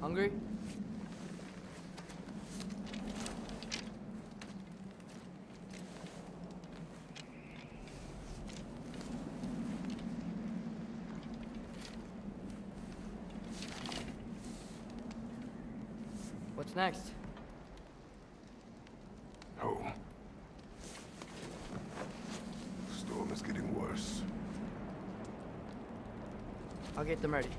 Hungry? What's next? Home. Storm is getting worse. I'll get them ready.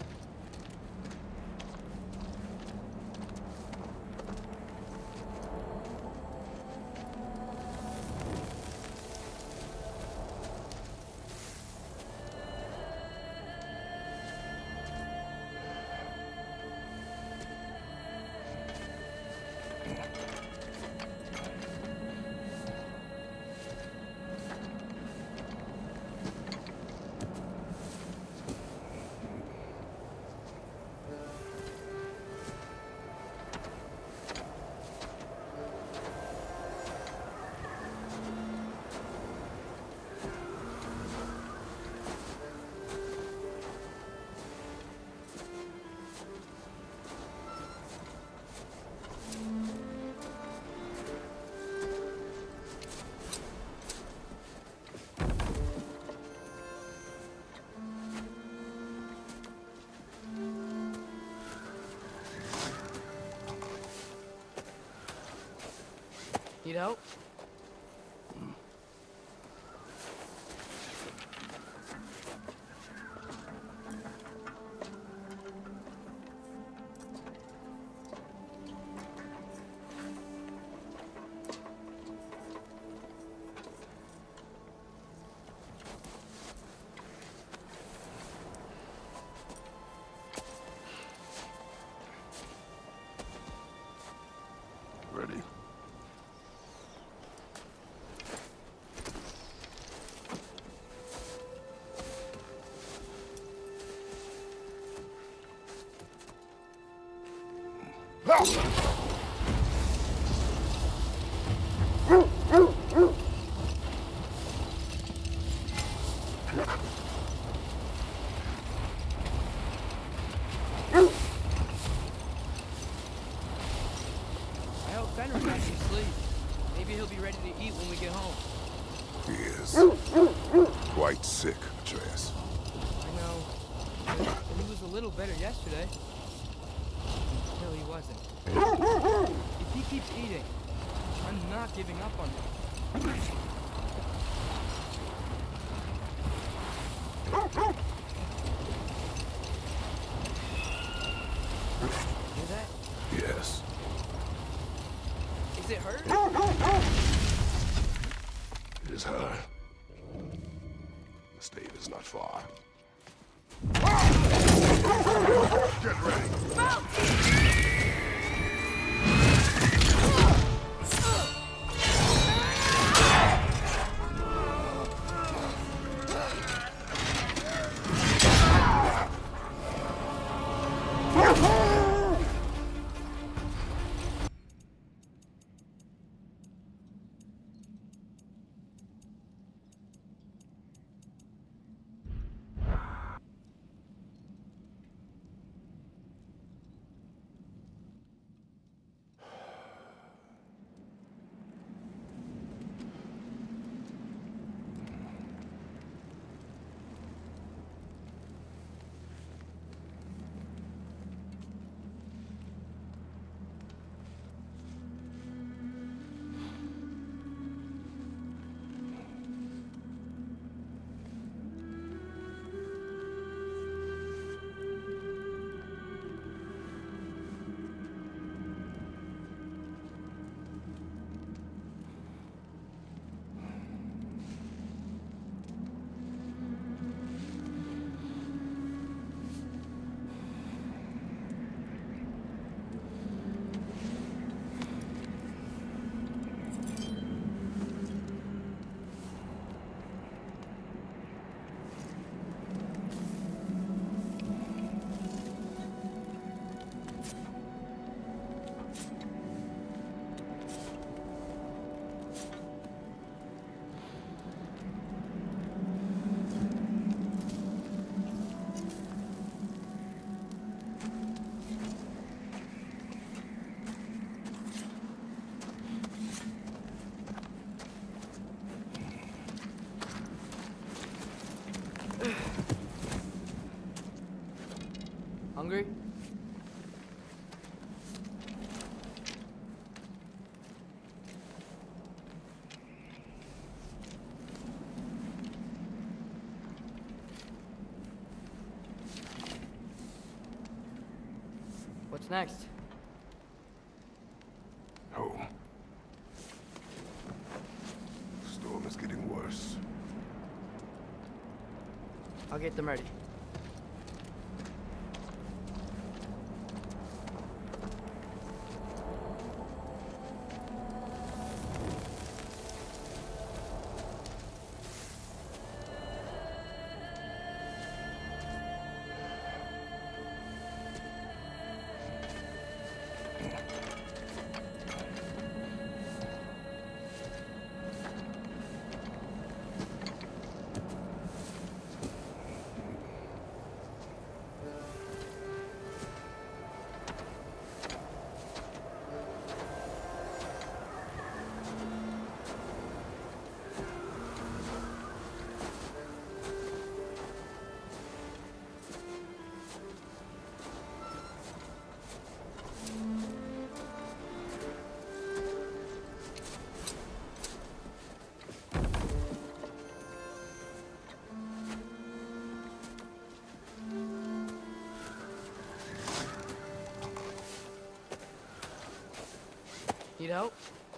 Need help? Ready? I hope Fenris has some sleep. Maybe he'll be ready to eat when we get home. He is quite sick, Atreus. I know. But he was a little better yesterday. Until he wasn't. If he keeps eating, I'm not giving up on him. Hear that? Yes. Is it hurt? It is her. The state is not far. Get ready! What's next? Home. The storm is getting worse. I'll get them ready. Need help?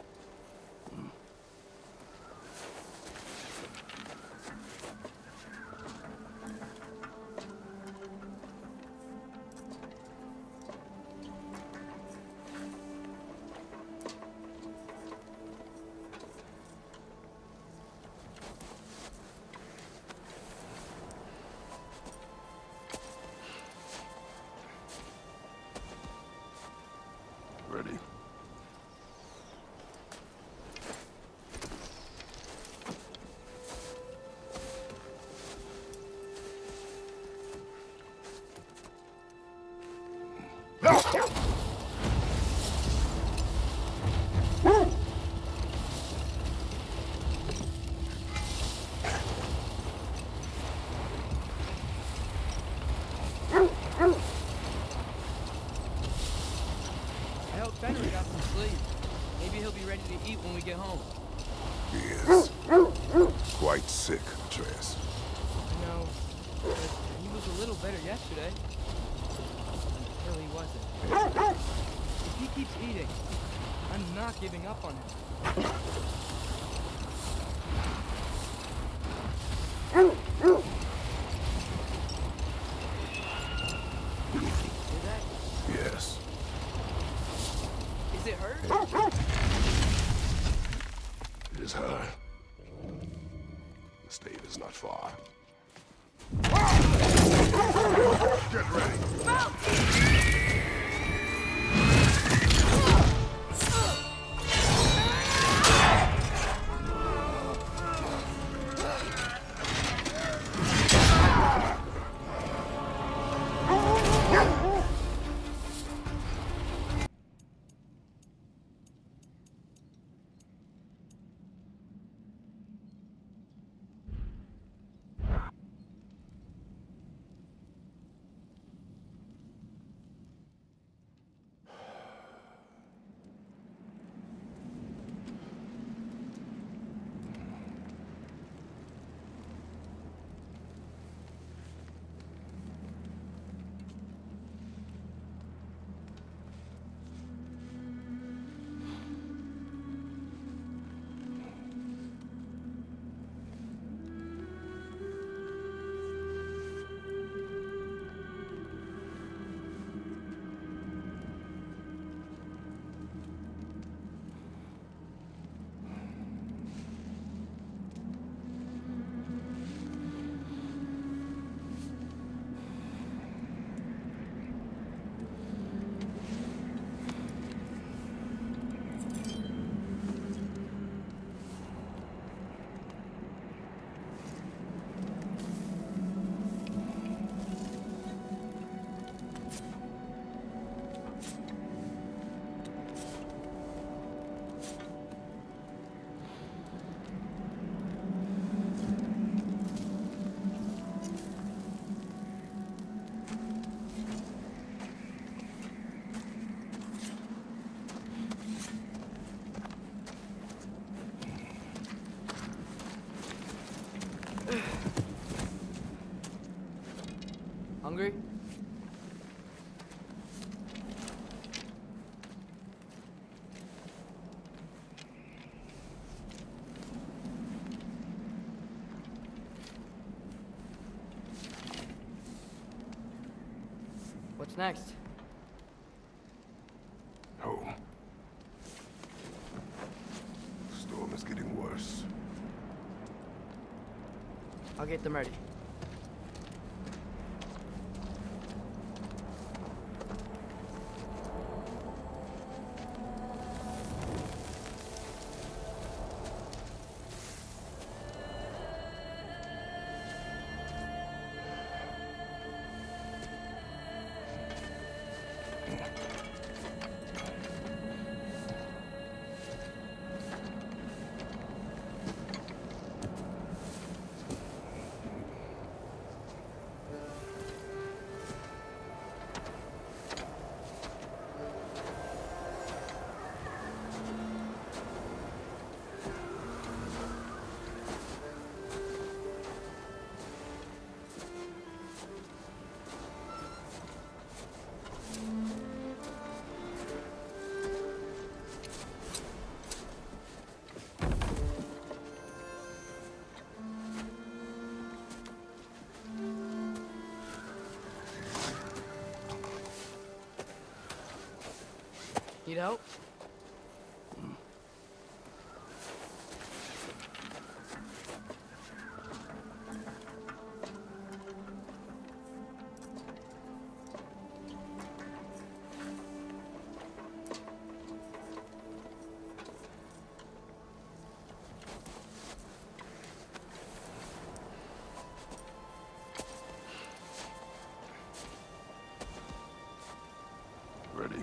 Ready? I hope Fenrir got some sleep. Maybe he'll be ready to eat when we get home. He is. Quite sick, Atreus. I know, but he was a little better yesterday. Until he wasn't. If he keeps eating, I'm not giving up on him. Hear that? Yes. Is it hurt? It is her. The stave is not far. Get ready. Hungry? What's next? Home. The storm is getting worse. I'll get them ready. Need help? Ready?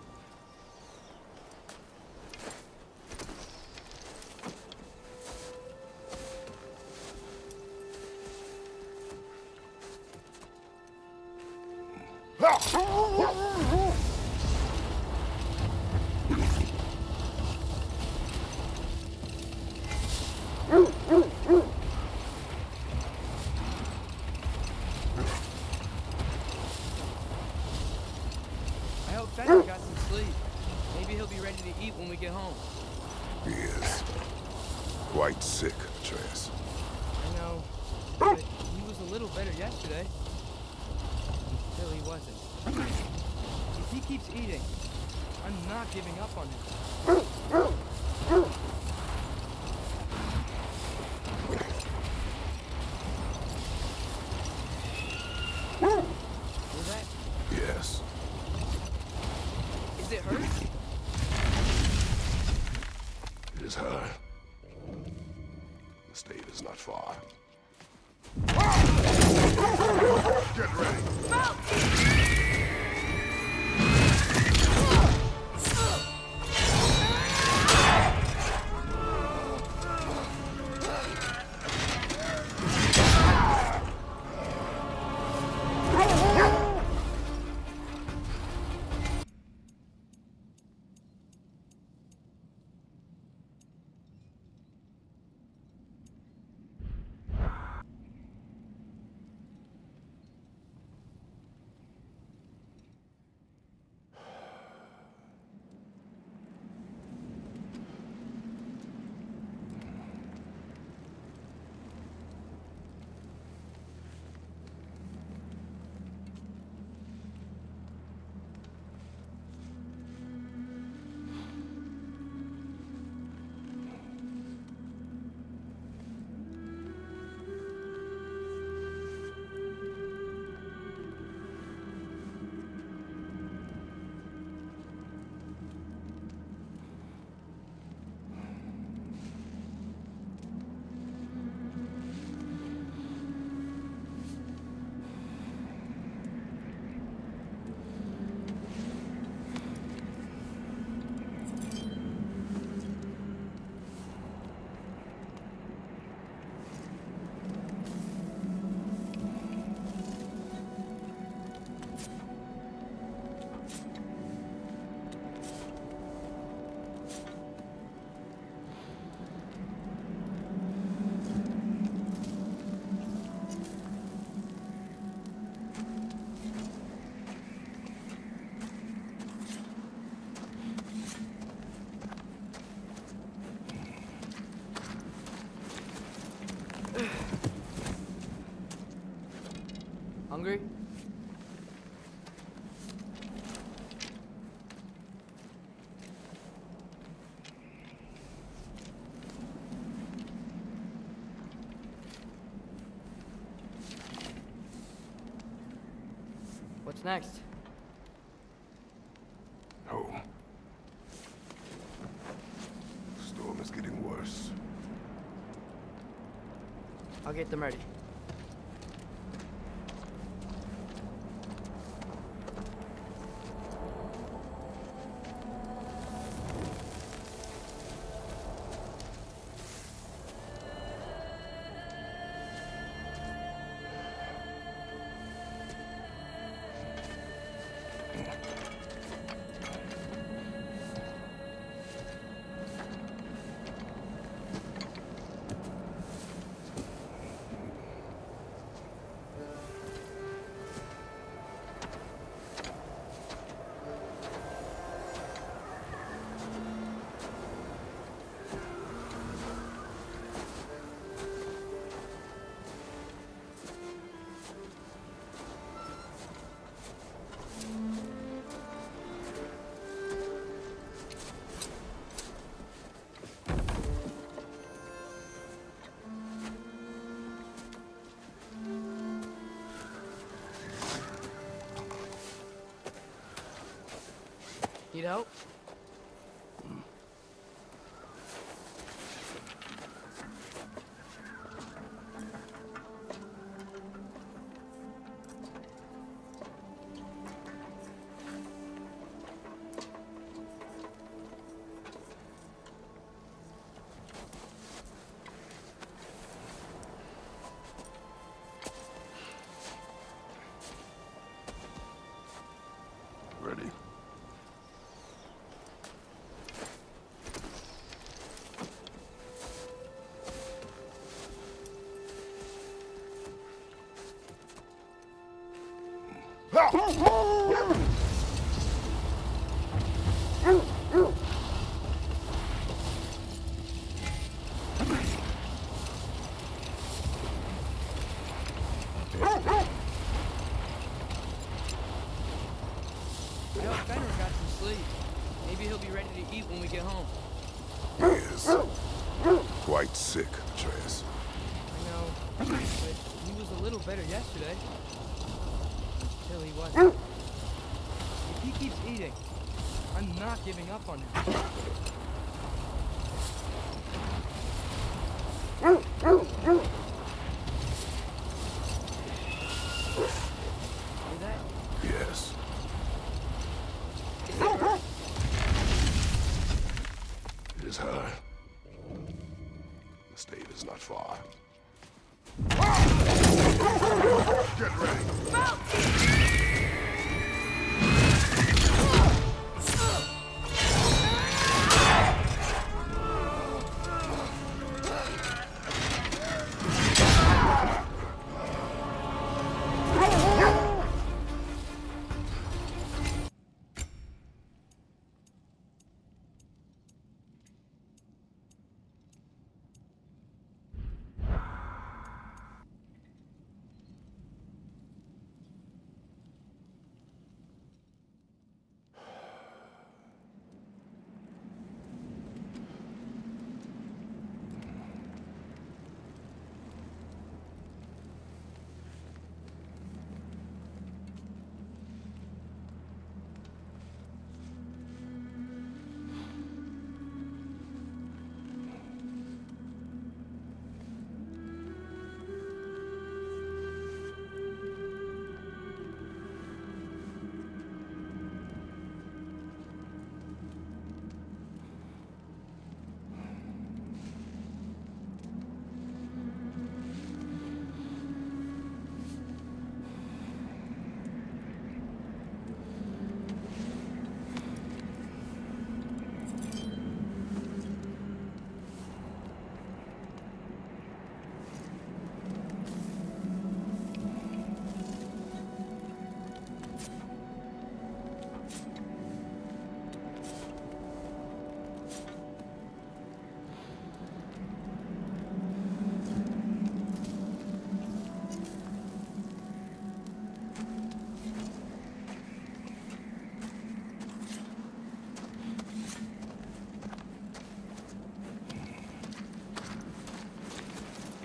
I hope Fenner got some sleep. Maybe he'll be ready to eat when we get home. He is. Quite sick, Atreus. I know, but he was a little better yesterday. Until he wasn't. If he keeps eating, I'm not giving up on him. Hear that? Yes. Is it hurt? It is her. The state is not far. Get ready. Hungry? What's next? Home. The storm is getting worse. I'll get them ready. Need help? Ready? I hope Fenrir got some sleep. Maybe he'll be ready to eat when we get home. He is quite sick, Atreus. I know, but he was a little better yesterday. Until he wasn't. If he keeps eating, I'm not giving up on him. Hear that? Yes. It is her. The state is not far. Get ready.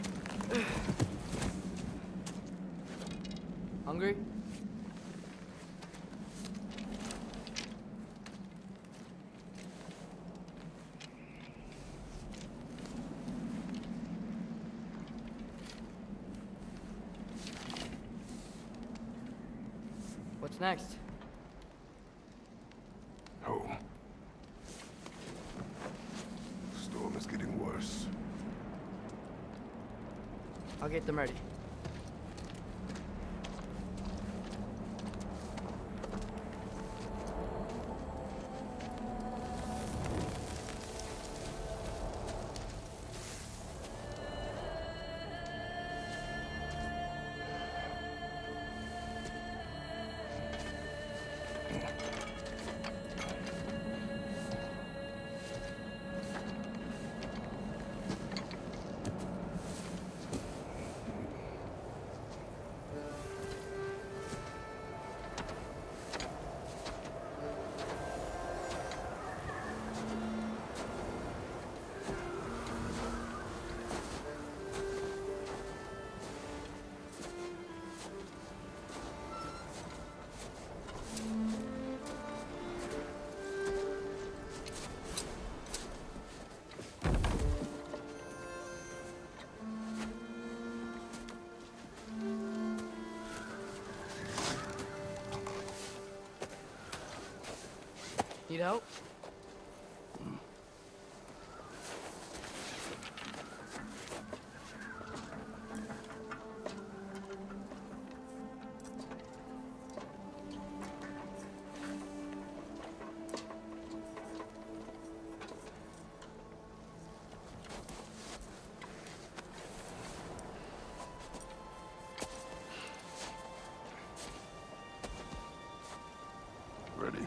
Hungry? What's next? Home. The storm is getting worse. I'll get them ready. Need help? Ready?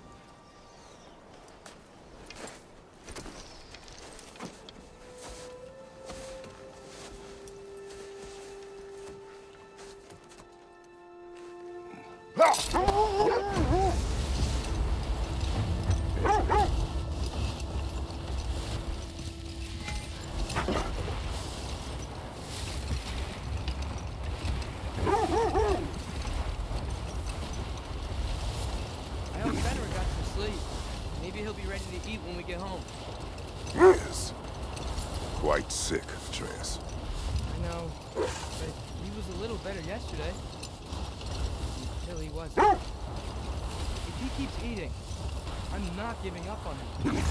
I hope Fenrir got some sleep. Maybe he'll be ready to eat when we get home. He is. Quite sick, Atreus. I know, but he was a little better yesterday. Until he wasn't. If he keeps eating, I'm not giving up on him.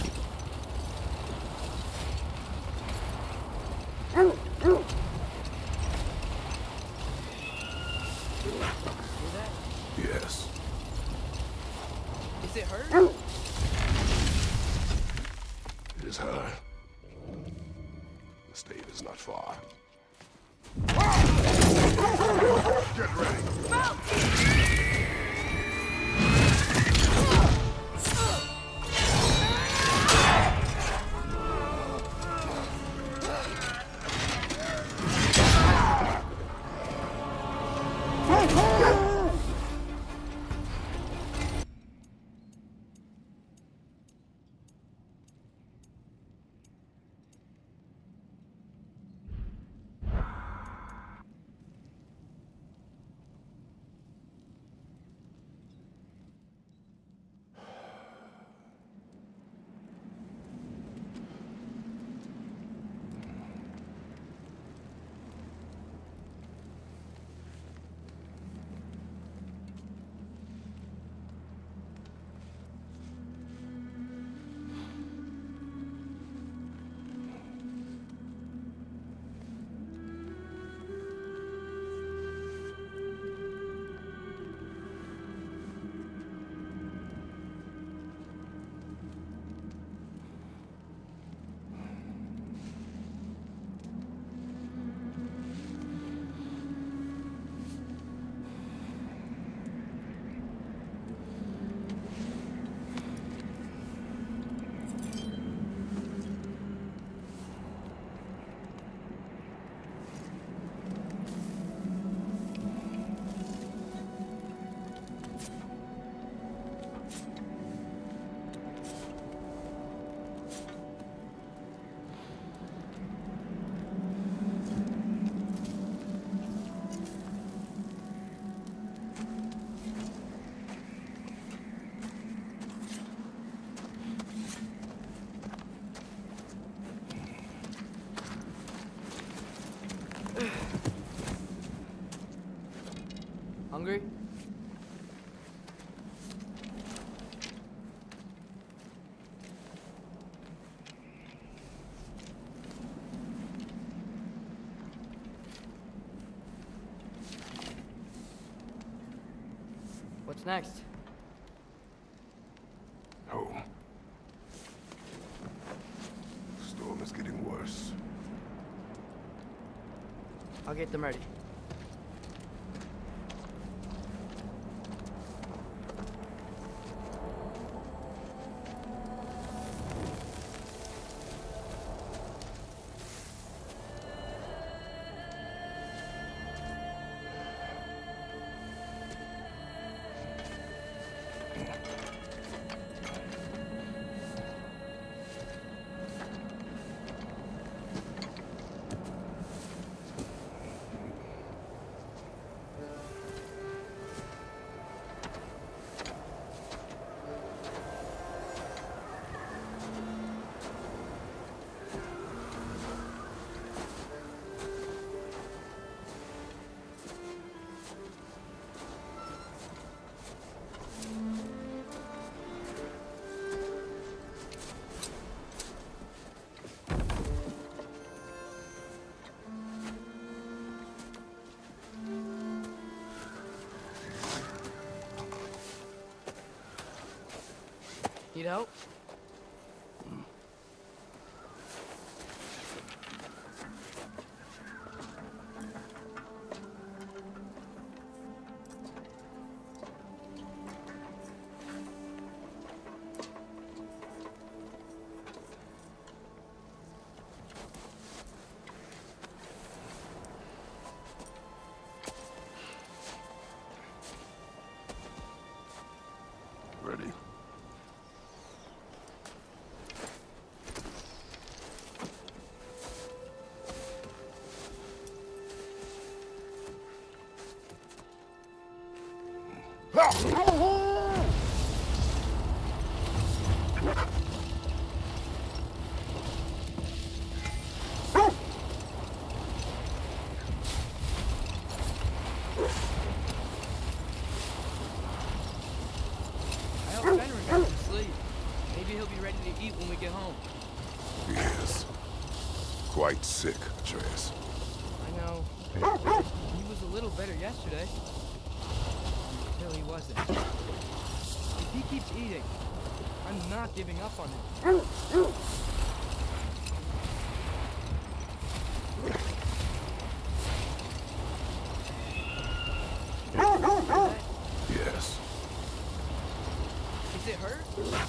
Hear that? Yes. Is it hurt? It is her. The stave is not far. Get ready. Hungry? What's next? Home. The storm is getting worse. I'll get them ready. Need help? Ready? I hope Fenrir got some sleep. Maybe he'll be ready to eat when we get home. He is. Quite sick, Atreus. I know. He was a little better yesterday. Until he wasn't. If he keeps eating, I'm not giving up on him. Yes. Is it hurt?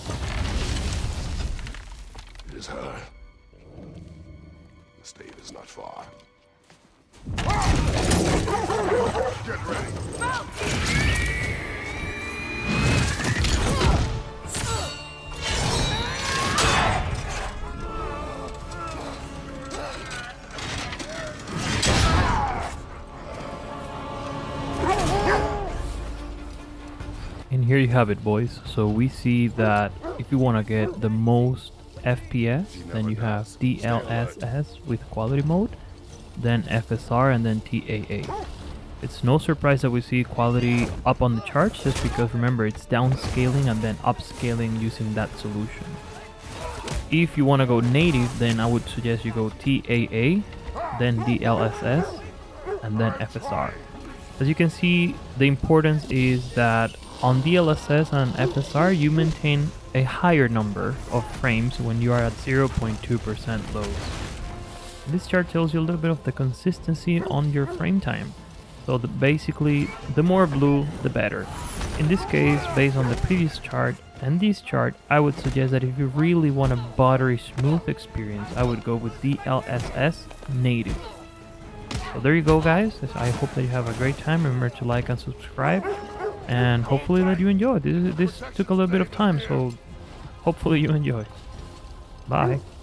It is her. The stave is not far. Get ready. And here you have it, boys. So we see that if you want to get the most FPS, then you have DLSS with quality mode, then FSR, and then TAA. It's no surprise that we see quality up on the charts, just because remember it's downscaling and then upscaling using that solution. If you want to go native, then I would suggest you go TAA, then DLSS, and then FSR. As you can see, the importance is that on DLSS and FSR, you maintain a higher number of frames when you are at 0.2% lows. This chart tells you a little bit of the consistency on your frame time. So basically, the more blue, the better. In this case, based on the previous chart and this chart, I would suggest that if you really want a buttery smooth experience, I would go with DLSS native. So there you go, guys. I hope that you have a great time. Remember to like and subscribe, and hopefully that you enjoyed. This took a little bit of time, so hopefully you enjoy. Bye.